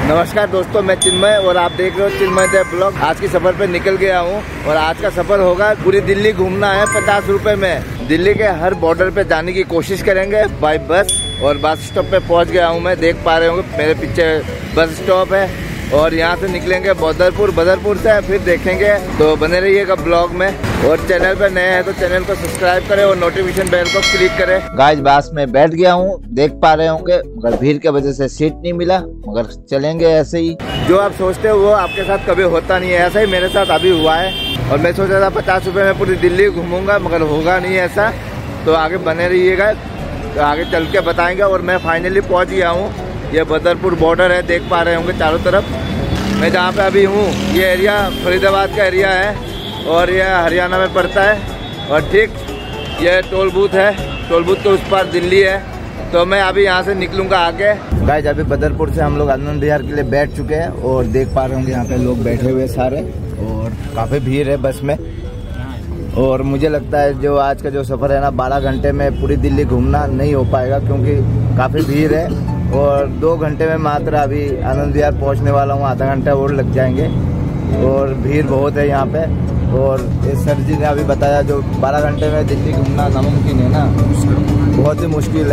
नमस्कार दोस्तों, मैं चिन्मय और आप देख रहे हो चिन्मय देव ब्लॉग। आज की सफर पे निकल गया हूँ और आज का सफर होगा पूरी दिल्ली घूमना है 50 रुपए में। दिल्ली के हर बॉर्डर पे जाने की कोशिश करेंगे बाय बस। और बस स्टॉप पे पहुँच गया हूँ मैं, देख पा रहे होंगे मेरे पीछे बस स्टॉप है। और यहाँ से निकलेंगे बदरपुर से, फिर देखेंगे। तो बने रहिएगा ब्लॉग में। और चैनल पर नए हैं तो चैनल को सब्सक्राइब करें और नोटिफिकेशन बेल को क्लिक करें। गाइस बस में बैठ गया हूँ, देख पा रहे होंगे, मगर भीड़ की वजह से सीट नहीं मिला, मगर चलेंगे ऐसे ही। जो आप सोचते हो वो आपके साथ कभी होता नहीं है, ऐसा ही मेरे साथ अभी हुआ है। और मैं सोचा था 50 रुपए में पूरी दिल्ली घूमूंगा, मगर होगा नहीं ऐसा। तो आगे बने रहिएगा, तो आगे चल के बताएंगे। और मैं फाइनली पहुँच गया हूँ, ये बदरपुर बॉर्डर है, देख पा रहे होंगे चारों तरफ। मैं जहाँ पे अभी हूँ ये एरिया फरीदाबाद का एरिया है और ये हरियाणा में पड़ता है। और ठीक ये टोल बूथ है, टोल बूथ के उस पार दिल्ली है। तो मैं अभी यहाँ से निकलूँगा आगे। गाइस अभी बदरपुर से हम लोग आनंद विहार के लिए बैठ चुके हैं और देख पा रहे होंगे यहाँ पे लोग बैठे हुए सारे, और काफ़ी भीड़ है बस में। और मुझे लगता है जो आज का जो सफ़र है ना, 12 घंटे में पूरी दिल्ली घूमना नहीं हो पाएगा, क्योंकि काफ़ी भीड़ है। और 2 घंटे में मात्र अभी आनंद विहार पहुँचने वाला हूँ, आधा घंटा और लग जाएंगे। और भीड़ बहुत है यहाँ पे। और इस सर जी ने अभी बताया जो 12 घंटे में दिल्ली घूमना नामुमकिन है ना, बहुत ही मुश्किल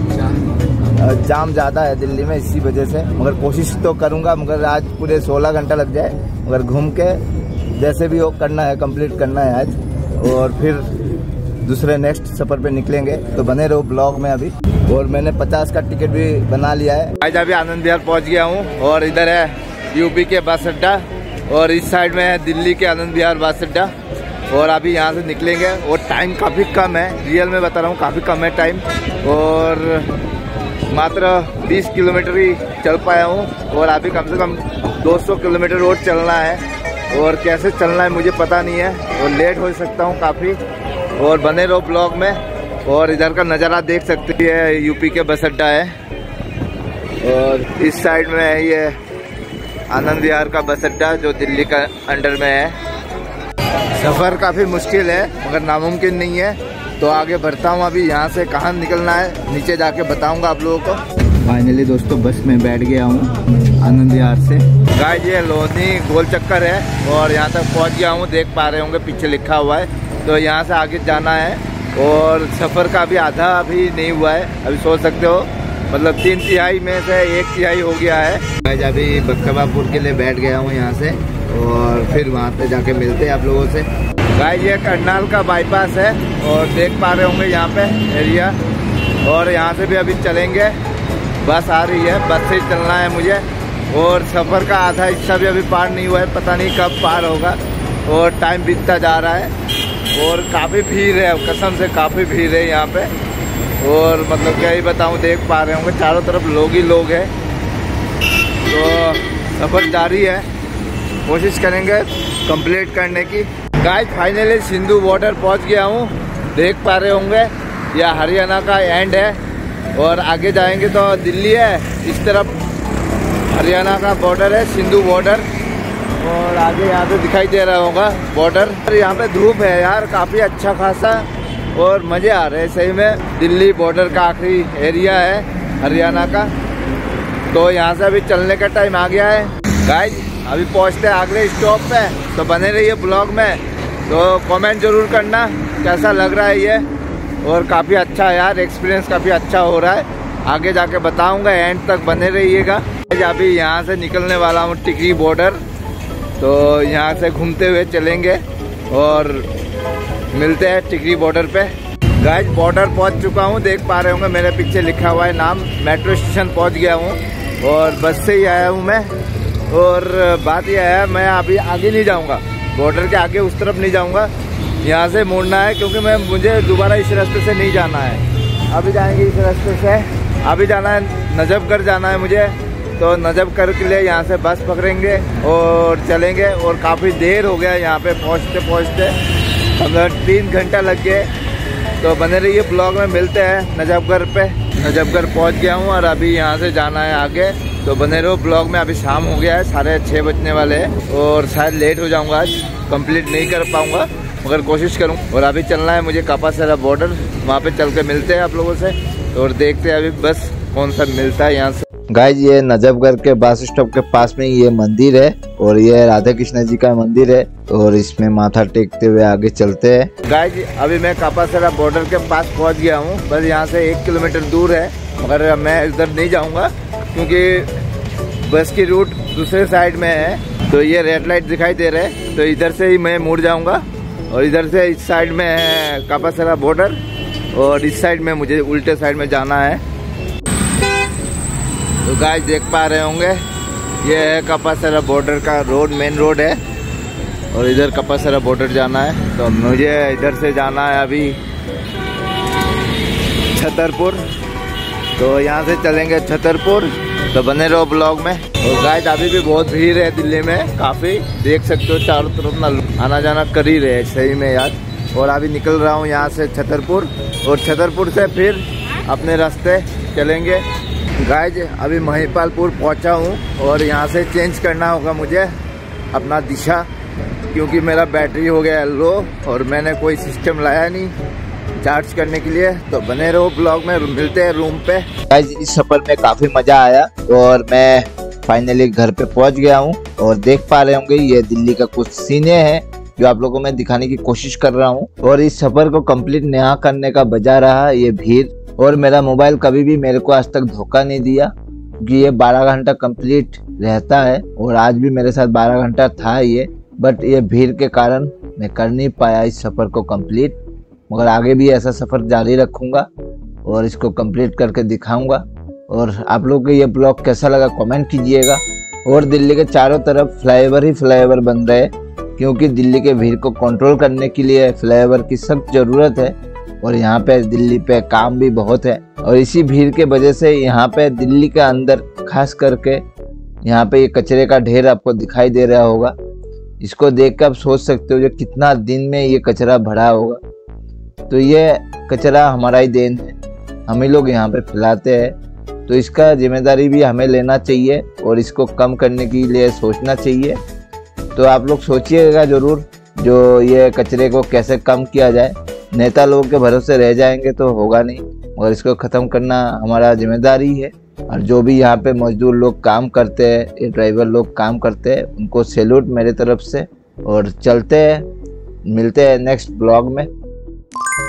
है। जाम ज़्यादा है दिल्ली में इसी वजह से, मगर कोशिश तो करूँगा। मगर आज पूरे 16 घंटा लग जाए, मगर घूम के जैसे भी हो करना है, कंप्लीट करना है आज। और फिर दूसरे नेक्स्ट सफर पे निकलेंगे, तो बने रहो ब्लॉग में अभी। और मैंने 50 का टिकट भी बना लिया है। आज अभी आनंद विहार पहुँच गया हूँ और इधर है यूपी के बस अड्डा और इस साइड में है दिल्ली के आनंद विहार बस अड्डा। और अभी यहाँ से निकलेंगे और टाइम काफ़ी कम है, रियल में बता रहा हूँ, काफ़ी कम है टाइम। और मात्र 20 किलोमीटर ही चल पाया हूँ और अभी कम से कम 200 किलोमीटर रोड चलना है। और कैसे चलना है मुझे पता नहीं है और लेट हो सकता हूँ काफ़ी। और बने रहो ब्लॉग में। और इधर का नज़ारा देख सकते हैं, यूपी के बस अड्डा है और इस साइड में है ये आनंद विहार का बस अड्डा जो दिल्ली का अंडर में है। सफ़र काफ़ी मुश्किल है मगर नामुमकिन नहीं है। तो आगे बढ़ता हूँ, अभी यहाँ से कहाँ निकलना है नीचे जाके बताऊँगा आप लोगों को। फाइनली दोस्तों बस में बैठ गया हूँ आनंद विहार से। गाइस ये लोनी गोल चक्कर है और यहाँ तक पहुँच गया हूँ, देख पा रहे होंगे पीछे लिखा हुआ है। तो यहाँ से आगे जाना है और सफ़र का अभी आधा अभी नहीं हुआ है, अभी सोच सकते हो, मतलब 3/3 में से 1/3 हो गया है। गाइस अभी बख्तबापुर के लिए बैठ गया हूँ यहाँ से और फिर वहाँ पे जाके मिलते हैं आप लोगों से। गाइस ये करनाल का बाईपास है और देख पा रहे होंगे यहाँ पे एरिया। और यहाँ से भी अभी चलेंगे, बस आ रही है, बस से चलना है मुझे। और सफ़र का आधा हिस्सा भी अभी पार नहीं हुआ है, पता नहीं कब पार होगा। और टाइम बीतता जा रहा है और काफ़ी भीड़ है, कसम से काफ़ी भीड़ है यहाँ पे। और मतलब क्या ही बताऊँ, देख पा रहे होंगे चारों तरफ लोग ही लोग हैं। तो सफ़र जारी है, कोशिश करेंगे कंप्लीट करने की। गाइस फाइनली सिंधु बॉर्डर पहुँच गया हूँ, देख पा रहे होंगे यह हरियाणा का एंड है और आगे जाएंगे तो दिल्ली है। इस तरफ हरियाणा का बॉर्डर है, सिंधु बॉर्डर। और आगे यहाँ पे दिखाई दे रहा होगा बॉर्डर। यहाँ पे धूप है यार काफ़ी अच्छा खासा और मज़े आ रहे हैं सही में। दिल्ली बॉर्डर का आखिरी एरिया है हरियाणा का। तो यहाँ से अभी चलने का टाइम आ गया है। गाइस अभी पहुँचते हैं अगले स्टॉप पे, तो बने रहिए ब्लॉग में। तो कमेंट जरूर करना कैसा लग रहा है ये। और काफ़ी अच्छा है यार, एक्सपीरियंस काफ़ी अच्छा हो रहा है, आगे जाके बताऊँगा, एंड तक बने रहिएगा। अभी यहाँ से निकलने वाला हूँ टिकरी बॉर्डर, तो यहाँ से घूमते हुए चलेंगे और मिलते हैं टिकरी बॉर्डर पे। गाइस बॉर्डर पहुँच चुका हूँ, देख पा रहे होंगे मेरे पीछे लिखा हुआ है नाम। मेट्रो स्टेशन पहुँच गया हूँ और बस से ही आया हूँ मैं। और बात यह है मैं अभी आगे नहीं जाऊँगा, बॉर्डर के आगे उस तरफ नहीं जाऊँगा, यहाँ से मुड़ना है, क्योंकि मुझे दोबारा इस रास्ते से नहीं जाना है। अभी जाएंगे इस रास्ते से, अभी जाना है नजफगढ़ जाना है मुझे। तो नजफगढ़ के लिए यहाँ से बस पकड़ेंगे और चलेंगे। और काफ़ी देर हो गया यहाँ पे पहुँचते, अगर 3 घंटा लग गए। तो बने रहिए ब्लॉग में, मिलते हैं नजफगढ़ पे। नजफगढ़ पहुँच गया हूँ और अभी यहाँ से जाना है आगे। तो बने रहो ब्लॉग में। अभी शाम हो गया है, 6:30 बजने वाले हैं और शायद लेट हो जाऊँगा, आज कंप्लीट नहीं कर पाऊँगा, मगर कोशिश करूँ। और अभी चलना है मुझे कापासेरा बॉर्डर, वहाँ पे चल के मिलते हैं आप लोगों से और देखते हैं अभी बस कौन सा मिलता है यहाँ से। गाइज ये नजफगढ़ के बस स्टॉप के पास में ये मंदिर है और ये राधा कृष्ण जी का मंदिर है और इसमें माथा टेकते हुए आगे चलते हैं। गाइज अभी मैं कापासरा बॉर्डर के पास पहुंच गया हूं, बस यहाँ से 1 किलोमीटर दूर है, मगर मैं इधर नहीं जाऊंगा क्योंकि बस की रूट दूसरे साइड में है। तो ये रेड लाइट दिखाई दे रहे हैं, तो इधर से ही मैं मुड़ जाऊंगा और इधर से इस साइड में है कापासरा बॉर्डर और इस साइड में मुझे उल्टे साइड में जाना है। तो गाइस देख पा रहे होंगे ये है कापासरा बॉर्डर का रोड, मेन रोड है और इधर कापासरा बॉर्डर जाना है। तो मुझे इधर से जाना है अभी छतरपुर, तो यहाँ से चलेंगे छतरपुर। तो बने रहो ब्लॉग में। और गाइस अभी भी बहुत भीड़ है दिल्ली में, काफ़ी देख सकते हो चारों तरफ ना आना जाना कर ही रहे सही में यार। और अभी निकल रहा हूँ यहाँ से छतरपुर और छतरपुर से फिर अपने रास्ते चलेंगे। गाइज अभी महिपालपुर पहुँचा हूँ और यहाँ से चेंज करना होगा मुझे अपना दिशा, क्योंकि मेरा बैटरी हो गया लो और मैंने कोई सिस्टम लाया नहीं चार्ज करने के लिए। तो बने रहो ब्लॉग में, मिलते हैं रूम पे। गाइज इस सफर में काफी मजा आया और मैं फाइनली घर पे पहुंच गया हूं और देख पा रहे होंगे ये दिल्ली का कुछ सीने हैं जो आप लोगों को मैं दिखाने की कोशिश कर रहा हूं। और इस सफर को कंप्लीट नया करने का वजह रहा ये भीड़, और मेरा मोबाइल कभी भी मेरे को आज तक धोखा नहीं दिया क्योंकि ये 12 घंटा कंप्लीट रहता है और आज भी मेरे साथ 12 घंटा था ये, बट ये भीड़ के कारण मैं कर नहीं पाया इस सफर को कंप्लीट। मगर आगे भी ऐसा सफर जारी रखूंगा और इसको कंप्लीट करके दिखाऊंगा। और आप लोगों को ये ब्लॉग कैसा लगा कमेंट कीजिएगा। और दिल्ली के चारों तरफ फ्लाईओवर ही फ्लाईओवर बन रहे हैं क्योंकि दिल्ली के भीड़ को कंट्रोल करने के लिए फ्लाईओवर की सख्त जरूरत है और यहाँ पे दिल्ली पे काम भी बहुत है। और इसी भीड़ के वजह से यहाँ पे दिल्ली के अंदर खास करके यहाँ पे ये कचरे का ढेर आपको दिखाई दे रहा होगा। इसको देख कर आप सोच सकते हो जो कितना दिन में ये कचरा भरा होगा। तो ये कचरा हमारा ही देन है, हम ही लोग यहाँ पे फैलाते हैं, तो इसका जिम्मेदारी भी हमें लेना चाहिए और इसको कम करने के लिए सोचना चाहिए। तो आप लोग सोचिएगा जरूर जो ये कचरे को कैसे कम किया जाए। नेता लोगों के भरोसे रह जाएंगे तो होगा नहीं, और इसको ख़त्म करना हमारा जिम्मेदारी है। और जो भी यहाँ पे मजदूर लोग काम करते हैं, ये ड्राइवर लोग काम करते हैं, उनको सैल्यूट मेरे तरफ से। और चलते हैं, मिलते हैं नेक्स्ट ब्लॉग में।